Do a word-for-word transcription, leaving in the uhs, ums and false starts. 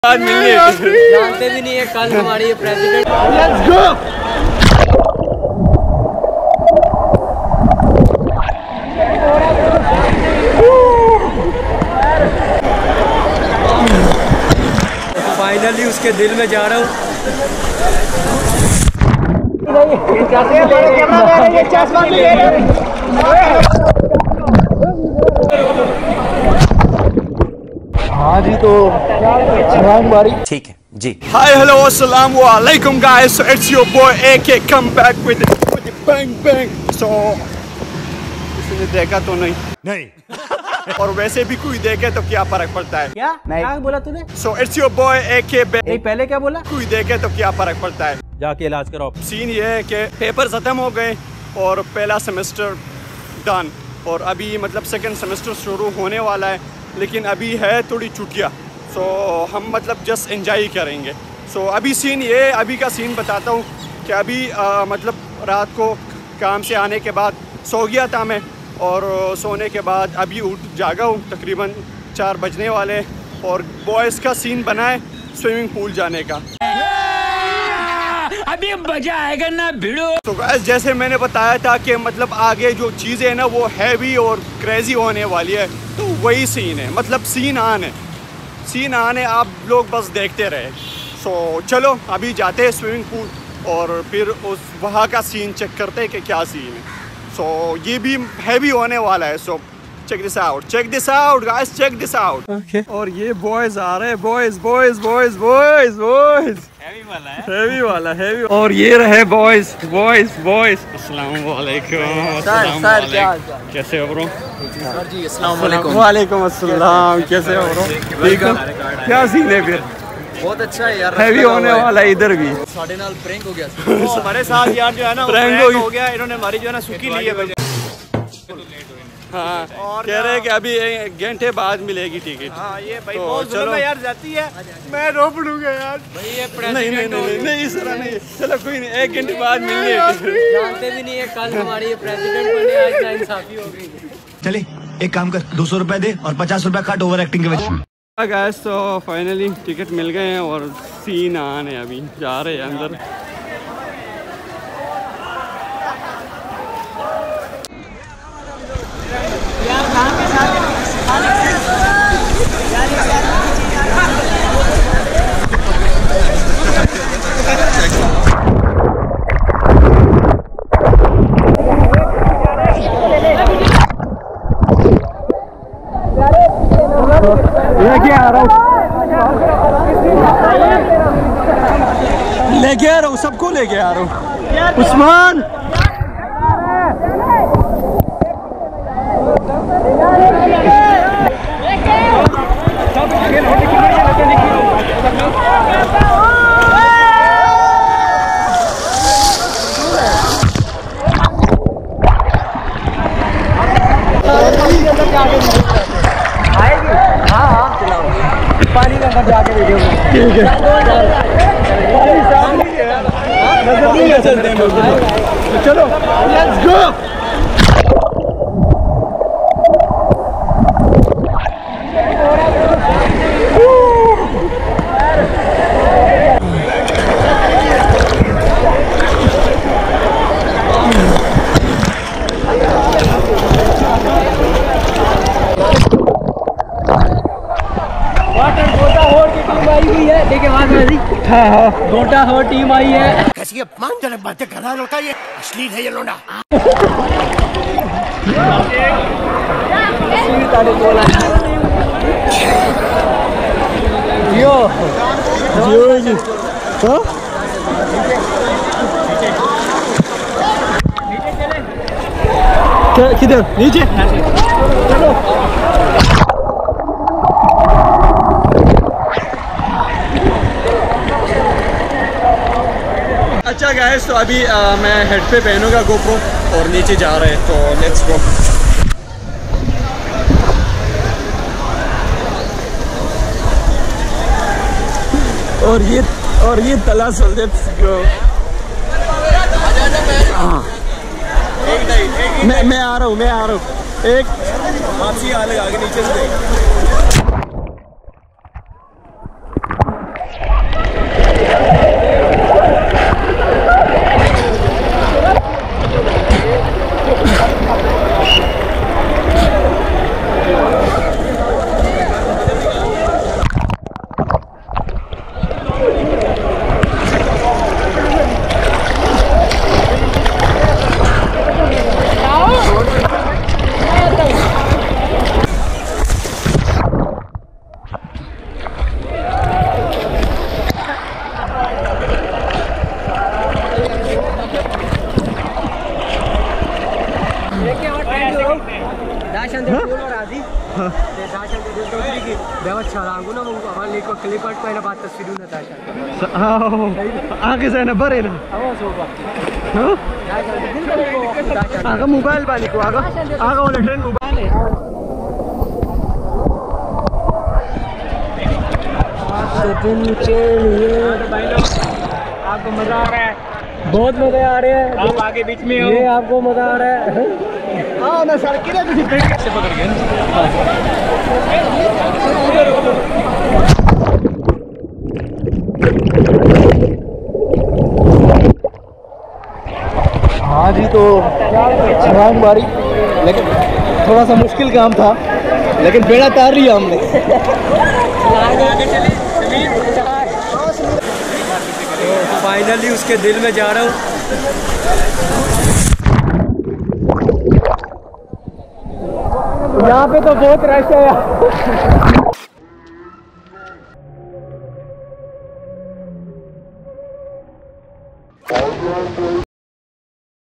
आज मिलने जानते भी नहीं है कल हमारी प्रेसिडेंट। Let's go. फाइनली उसके दिल में जा रहा हूँ। हाँ जी, तो ठीक है जी। हाय हेलो अस्सलाम वालेकुम guys, it's your boy AK come back with bang bang. So किसी ने देखा तो नहीं नहीं और वैसे भी कोई देखे तो क्या फर्क पड़ता है? क्या नहीं। क्या बोला तूने? So it's your boy AK. नहीं, पहले क्या बोला? कोई देखे तो क्या फर्क पड़ता है? जाके इलाज कराओ। सीन ये है कि पेपर खत्म हो गए और पहला सेमेस्टर डन और अभी मतलब सेकंड सेमेस्टर शुरू होने वाला है, लेकिन अभी है थोड़ी छुट्टियाँ। सो so, हम मतलब जस्ट एंजॉय करेंगे। सो so, अभी सीन ये अभी का सीन बताता हूँ कि अभी आ, मतलब रात को काम से आने के बाद सो गया था मैं और सोने के बाद अभी उठ जागा हूँ, तकरीबन चार बजने वाले और बॉयज़ का सीन बना है स्विमिंग पूल जाने का। अभी मजा आएगा ना भिड़ो। तो गाइस जैसे मैंने बताया था कि मतलब आगे जो चीज़ें हैं ना वो हैवी और क्रेजी होने वाली है, तो वही सीन है, मतलब सीन आन है, सीन आन है, आप लोग बस देखते रहे। सो चलो अभी जाते हैं स्विमिंग पूल और फिर उस वहाँ का सीन चेक करते हैं कि क्या सीन है। सो ये भी हैवी होने वाला है। So check this out, check this out guys, check this out. Okay, और ये बॉयज आ रहे हैं, boys boys boys boys boys heavy वाला है, हैवी वाला हैवी। और ये रहे बॉयज बॉयज बॉयज। अस्सलाम वालेकुम। अस्सलाम वालेकुम, कैसे हो ब्रो? सर जी अस्सलाम वालेकुम। वालेकुम अस्सलाम, कैसे हो ब्रो? ठीक हो? क्या सीन है फिर? बहुत अच्छा है यार, हैवी होने वाला है इधर भी। साढ़े नाल प्रैंक हो गया हमारे साथ यार, जो है ना प्रैंक हो गया, इन्होंने हमारी जो है ना सुखी ली है। हाँ, कह रहे हैं कि अभी एक घंटे बाद मिलेगी टिकट। हाँ, ये भाई तो बहुत चलो यार जाती है, मैं रो पड़ूंगा यार भाई। ये नहीं नहीं नहीं नहीं इस तरह नहीं, चलो कोई नहीं, एक घंटे बाद मिलने। जानते भी नहीं है कल हमारी प्रेसिडेंट बने, आज नाइंसाफी हो गई। चले एक काम कर, दो सौ रुपए दे और पचास रुपए काट ओवर एक्टिंग के वजह। गाइस तो फाइनली टिकट मिल गए हैं और सीन आन है, अभी जा रहे हैं अंदर। लेके आ रहा हूँ, लेके आ रहा हूँ, सबको लेके आ रहा हूँ। उस्मान पानी के अंदर जाके वीडियो ठीक है, नजर नहीं है चलते हैं। चलो लेट्स गो। हाँ हाँ, गोटा हो टीम आई है। कैसी अपमानजनक बातें कर रहा है लड़का, ये अश्लील है ये लोंडा। यो यो जी, हाँ क्या किधर नीचे? चलो अच्छा गाइस, तो अभी आ, मैं हेड पे पहनूंगा गोप्रो और नीचे जा रहे हैं, तो लेट्स गो। और ये और ये तला सल लेट्स गो। मैं मैं आ रहा हूँ मैं आ रहा हूँ एक वापसी आगे नीचे से भाई ना बात तस्वीर नताशा आगे से ना बरे ना आवाज होगा हाँ दिल करेगा आगे मोबाइल बानी को आगे आगे वाले ट्रेन मोबाइल है आपको मजा आ रहा है बहुत मजा आ रहा है आप आगे बीच में हो ये आपको मजा आ रहा है हाँ ना सर किधर तुझे पेट से पकड़ गए हाँ जी तो छलांग मारी लेकिन थोड़ा सा मुश्किल काम था लेकिन बेड़ा तार लिया हमने फाइनली उसके दिल में जा रहा हूँ यहाँ पे तो बहुत रश है।